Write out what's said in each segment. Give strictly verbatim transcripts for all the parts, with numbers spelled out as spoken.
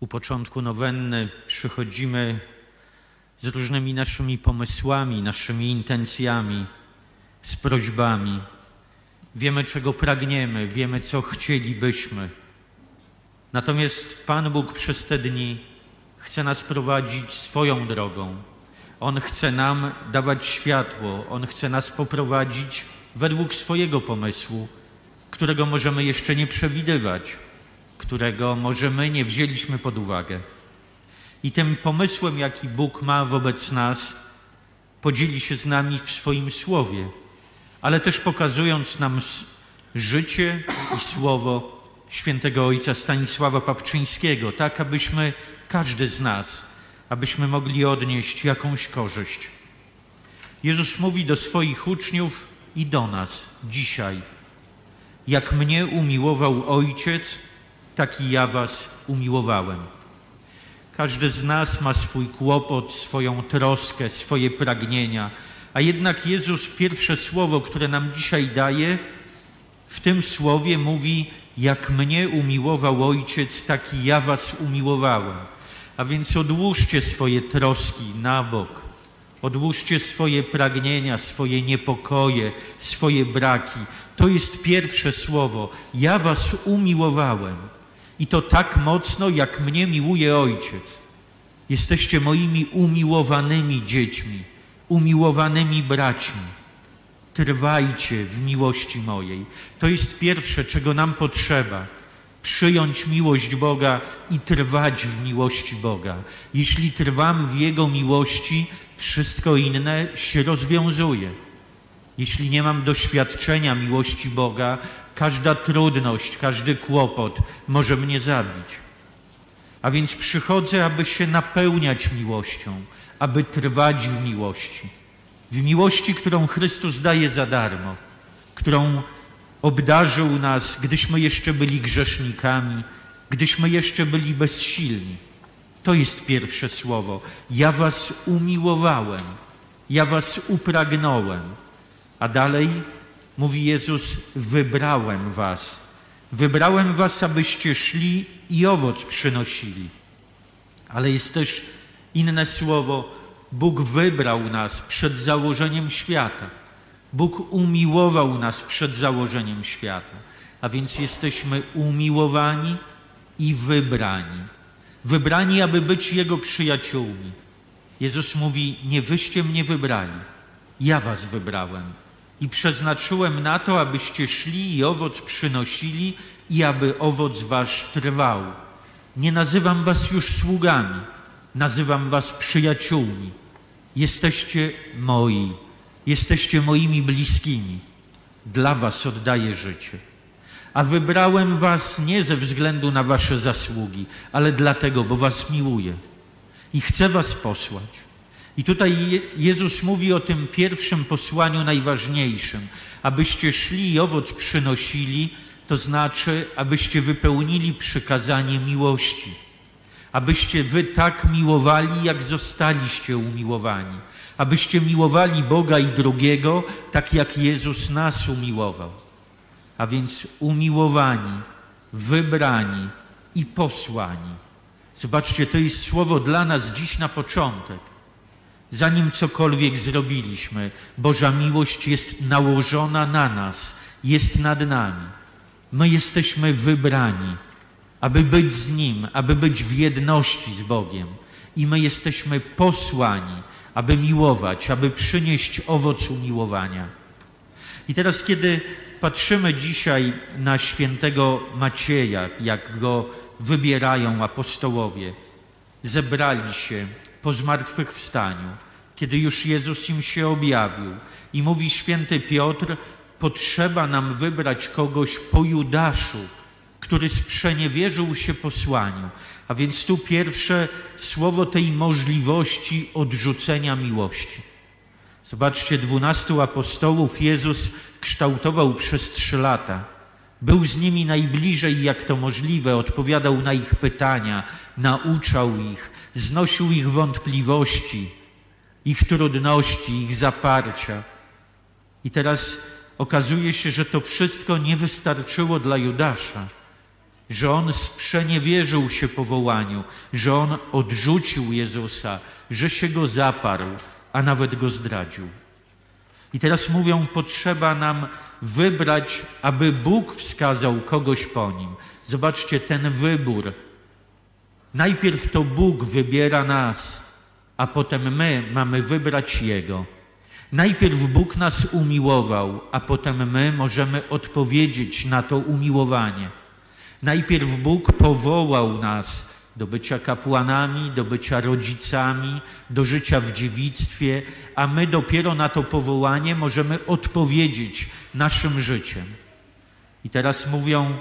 U początku nowenny przychodzimy z różnymi naszymi pomysłami, naszymi intencjami, z prośbami. Wiemy, czego pragniemy, wiemy, co chcielibyśmy. Natomiast Pan Bóg przez te dni chce nas prowadzić swoją drogą. On chce nam dawać światło, On chce nas poprowadzić według swojego pomysłu, którego możemy jeszcze nie przewidywać, którego może my nie wzięliśmy pod uwagę. I tym pomysłem, jaki Bóg ma wobec nas, podzieli się z nami w swoim Słowie, ale też pokazując nam życie i Słowo świętego Ojca Stanisława Papczyńskiego, tak abyśmy, każdy z nas, abyśmy mogli odnieść jakąś korzyść. Jezus mówi do swoich uczniów i do nas dzisiaj: jak mnie umiłował Ojciec, tak i ja was umiłowałem. Każdy z nas ma swój kłopot, swoją troskę, swoje pragnienia, a jednak Jezus pierwsze słowo, które nam dzisiaj daje, w tym słowie mówi: jak mnie umiłował Ojciec, tak i ja was umiłowałem. A więc odłóżcie swoje troski na bok, odłóżcie swoje pragnienia, swoje niepokoje, swoje braki. To jest pierwsze słowo: ja was umiłowałem. I to tak mocno, jak mnie miłuje Ojciec. Jesteście moimi umiłowanymi dziećmi, umiłowanymi braćmi. Trwajcie w miłości mojej. To jest pierwsze, czego nam potrzeba. Przyjąć miłość Boga i trwać w miłości Boga. Jeśli trwam w Jego miłości, wszystko inne się rozwiązuje. Jeśli nie mam doświadczenia miłości Boga, każda trudność, każdy kłopot może mnie zabić. A więc przychodzę, aby się napełniać miłością, aby trwać w miłości. W miłości, którą Chrystus daje za darmo, którą obdarzył nas, gdyśmy jeszcze byli grzesznikami, gdyśmy jeszcze byli bezsilni. To jest pierwsze słowo. Ja was umiłowałem, ja was upragnąłem. A dalej mówi Jezus: wybrałem was. Wybrałem was, abyście szli i owoc przynosili. Ale jest też inne słowo: Bóg wybrał nas przed założeniem świata. Bóg umiłował nas przed założeniem świata. A więc jesteśmy umiłowani i wybrani. Wybrani, aby być Jego przyjaciółmi. Jezus mówi: nie wyście mnie wybrali, ja was wybrałem. I przeznaczyłem na to, abyście szli i owoc przynosili i aby owoc wasz trwał. Nie nazywam was już sługami, nazywam was przyjaciółmi. Jesteście moi, jesteście moimi bliskimi. Dla was oddaję życie. A wybrałem was nie ze względu na wasze zasługi, ale dlatego, bo was miłuję i chcę was posłać. I tutaj Jezus mówi o tym pierwszym posłaniu najważniejszym. Abyście szli i owoc przynosili, to znaczy, abyście wypełnili przykazanie miłości. Abyście wy tak miłowali, jak zostaliście umiłowani. Abyście miłowali Boga i drugiego, tak jak Jezus nas umiłował. A więc umiłowani, wybrani i posłani. Zobaczcie, to jest słowo dla nas dziś na początek. Zanim cokolwiek zrobiliśmy, Boża miłość jest nałożona na nas, jest nad nami. My jesteśmy wybrani, aby być z Nim, aby być w jedności z Bogiem. I my jesteśmy posłani, aby miłować, aby przynieść owoc umiłowania. I teraz, kiedy patrzymy dzisiaj na świętego Macieja, jak go wybierają apostołowie, zebrali się po zmartwychwstaniu, kiedy już Jezus im się objawił i mówi święty Piotr: potrzeba nam wybrać kogoś po Judaszu, który sprzeniewierzył się posłaniu. A więc tu pierwsze słowo tej możliwości odrzucenia miłości. Zobaczcie, dwunastu apostołów Jezus kształtował przez trzy lata. Był z nimi najbliżej, jak to możliwe, odpowiadał na ich pytania, nauczał ich, znosił ich wątpliwości, ich trudności, ich zaparcia. I teraz okazuje się, że to wszystko nie wystarczyło dla Judasza. że on sprzeniewierzył się powołaniu, że on odrzucił Jezusa, że się go zaparł, a nawet go zdradził. I teraz mówią, potrzeba nam wybrać, aby Bóg wskazał kogoś po nim. Zobaczcie, ten wybór. Najpierw to Bóg wybiera nas, a potem my mamy wybrać Jego. Najpierw Bóg nas umiłował, a potem my możemy odpowiedzieć na to umiłowanie. Najpierw Bóg powołał nas do bycia kapłanami, do bycia rodzicami, do życia w dziewictwie, a my dopiero na to powołanie możemy odpowiedzieć naszym życiem. I teraz mówią,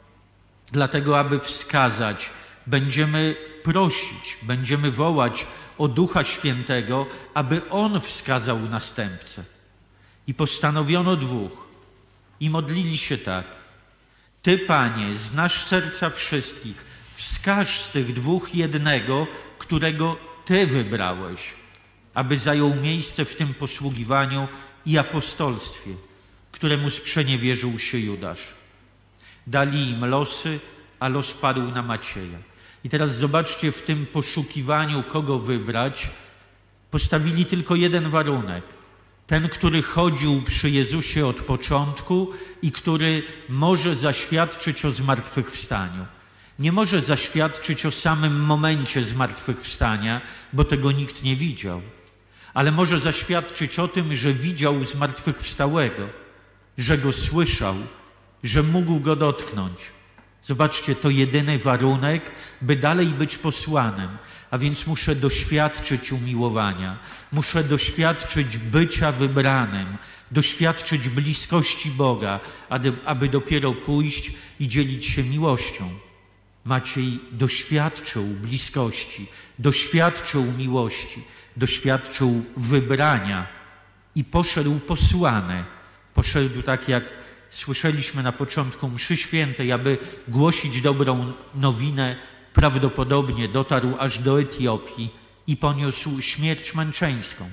dlatego aby wskazać, będziemy prosić, będziemy wołać o Ducha Świętego, aby On wskazał następcę. I postanowiono dwóch i modlili się tak. Ty, Panie, znasz serca wszystkich, wskaż z tych dwóch jednego, którego Ty wybrałeś, aby zajął miejsce w tym posługiwaniu i apostolstwie, któremu sprzeniewierzył się Judasz. Dali im losy, a los padł na Macieja. I teraz zobaczcie, w tym poszukiwaniu, kogo wybrać, postawili tylko jeden warunek. Ten, który chodził przy Jezusie od początku i który może zaświadczyć o zmartwychwstaniu. Nie może zaświadczyć o samym momencie zmartwychwstania, bo tego nikt nie widział. Ale może zaświadczyć o tym, że widział zmartwychwstałego, że go słyszał, że mógł go dotknąć. Zobaczcie, to jedyny warunek, by dalej być posłanym. A więc muszę doświadczyć umiłowania, muszę doświadczyć bycia wybranym, doświadczyć bliskości Boga, aby, aby dopiero pójść i dzielić się miłością. Maciej doświadczył bliskości, doświadczył miłości, doświadczył wybrania i poszedł posłany. Poszedł tak, jak słyszeliśmy na początku mszy świętej, aby głosić dobrą nowinę. Prawdopodobnie dotarł aż do Etiopii i poniósł śmierć męczeńską.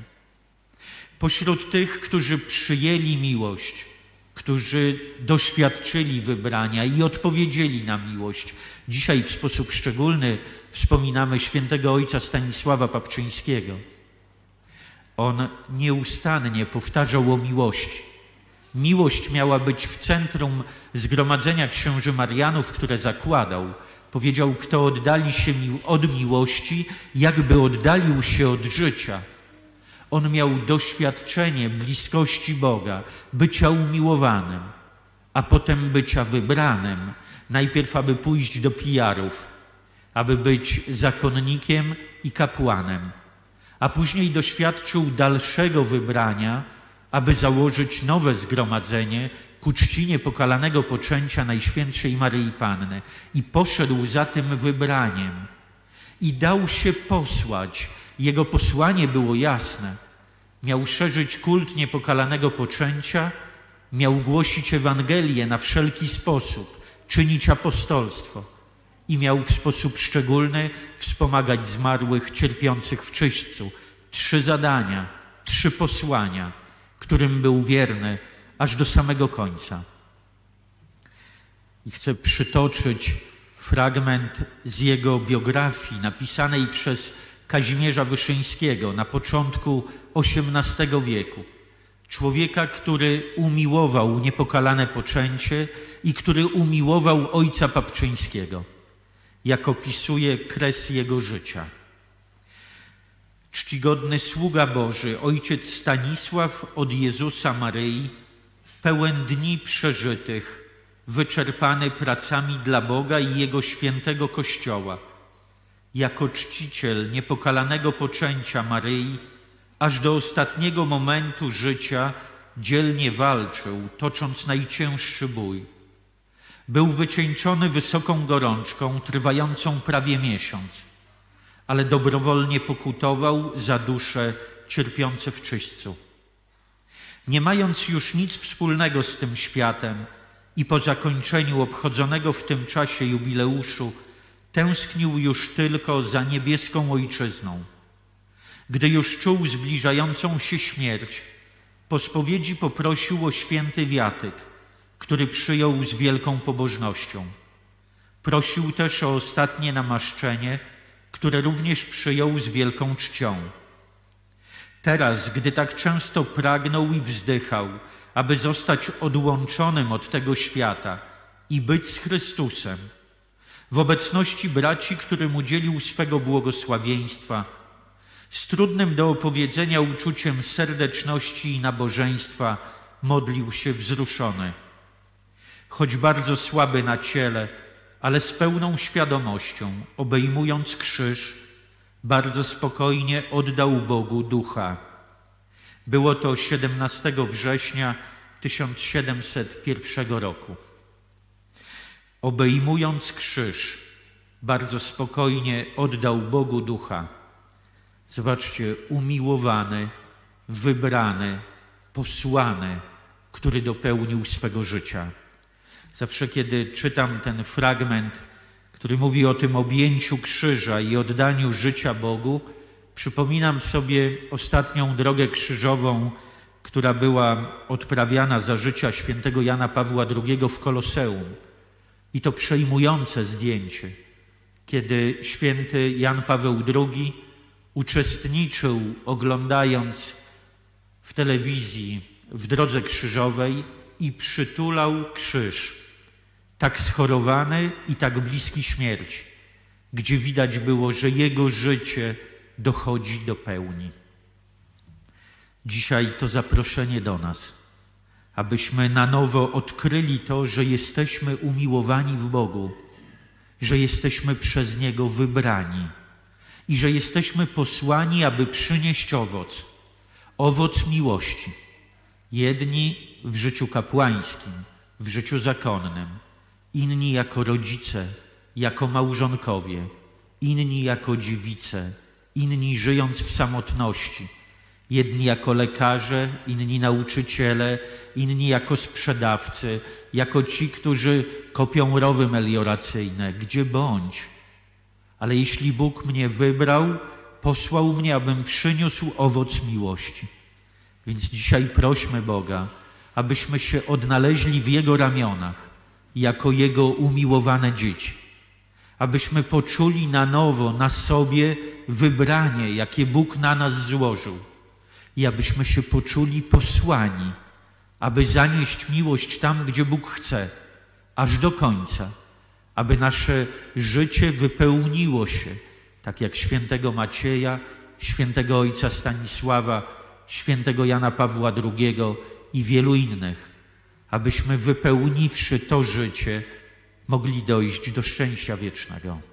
Pośród tych, którzy przyjęli miłość, którzy doświadczyli wybrania i odpowiedzieli na miłość, dzisiaj w sposób szczególny wspominamy świętego ojca Stanisława Papczyńskiego. On nieustannie powtarzał o miłości. Miłość miała być w centrum zgromadzenia księży Marianów, które zakładał. Powiedział, kto oddali się od miłości, jakby oddalił się od życia. On miał doświadczenie bliskości Boga, bycia umiłowanym, a potem bycia wybranym. Najpierw, aby pójść do pijarów, aby być zakonnikiem i kapłanem, a później doświadczył dalszego wybrania, aby założyć nowe zgromadzenie ku czci niepokalanego poczęcia Najświętszej Maryi Panny. I poszedł za tym wybraniem i dał się posłać. Jego posłanie było jasne. Miał szerzyć kult niepokalanego poczęcia, miał głosić Ewangelię na wszelki sposób, czynić apostolstwo i miał w sposób szczególny wspomagać zmarłych cierpiących w czyśćcu. Trzy zadania, trzy posłania, którym był wierny aż do samego końca. I chcę przytoczyć fragment z jego biografii napisanej przez Kazimierza Wyszyńskiego na początku osiemnastego wieku. Człowieka, który umiłował niepokalane poczęcie i który umiłował ojca Papczyńskiego, jak opisuje kres jego życia. Czcigodny sługa Boży, ojciec Stanisław od Jezusa Maryi, pełen dni przeżytych, wyczerpany pracami dla Boga i Jego świętego Kościoła, jako czciciel niepokalanego poczęcia Maryi, aż do ostatniego momentu życia dzielnie walczył, tocząc najcięższy bój. Był wycieńczony wysoką gorączką, trwającą prawie miesiąc, ale dobrowolnie pokutował za dusze cierpiące w czyśćcu. Nie mając już nic wspólnego z tym światem i po zakończeniu obchodzonego w tym czasie jubileuszu tęsknił już tylko za niebieską ojczyzną. Gdy już czuł zbliżającą się śmierć, po spowiedzi poprosił o święty wiatyk, który przyjął z wielką pobożnością. Prosił też o ostatnie namaszczenie, które również przyjął z wielką czcią. Teraz, gdy tak często pragnął i wzdychał, aby zostać odłączonym od tego świata i być z Chrystusem, w obecności braci, którym udzielił swego błogosławieństwa, z trudnym do opowiedzenia uczuciem serdeczności i nabożeństwa modlił się wzruszony. Choć bardzo słaby na ciele, ale z pełną świadomością, obejmując krzyż, bardzo spokojnie oddał Bogu ducha. Było to siedemnastego września tysiąc siedemset pierwszego roku. Obejmując krzyż, bardzo spokojnie oddał Bogu ducha. Zobaczcie, umiłowany, wybrany, posłany, który dopełnił swego życia. Zawsze, kiedy czytam ten fragment, który mówi o tym objęciu krzyża i oddaniu życia Bogu, przypominam sobie ostatnią drogę krzyżową, która była odprawiana za życia świętego Jana Pawła drugiego w Koloseum. I to przejmujące zdjęcie, kiedy święty Jan Paweł drugi uczestniczył, oglądając w telewizji w drodze krzyżowej i przytulał krzyż, tak schorowany i tak bliski śmierci, gdzie widać było, że jego życie dochodzi do pełni. Dzisiaj to zaproszenie do nas, abyśmy na nowo odkryli to, że jesteśmy umiłowani w Bogu, że jesteśmy przez Niego wybrani i że jesteśmy posłani, aby przynieść owoc, owoc miłości. Jedni w życiu kapłańskim, w życiu zakonnym, inni jako rodzice, jako małżonkowie, inni jako dziewice, inni żyjąc w samotności, jedni jako lekarze, inni nauczyciele, inni jako sprzedawcy, jako ci, którzy kopią rowy melioracyjne, gdzie bądź. Ale jeśli Bóg mnie wybrał, posłał mnie, abym przyniósł owoc miłości. Więc dzisiaj prośmy Boga, abyśmy się odnaleźli w Jego ramionach, jako Jego umiłowane dzieci. Abyśmy poczuli na nowo na sobie wybranie, jakie Bóg na nas złożył. I abyśmy się poczuli posłani, aby zanieść miłość tam, gdzie Bóg chce, aż do końca. Aby nasze życie wypełniło się, tak jak świętego Macieja, świętego ojca Stanisława, świętego Jana Pawła drugiego i wielu innych, abyśmy wypełniwszy to życie, mogli dojść do szczęścia wiecznego.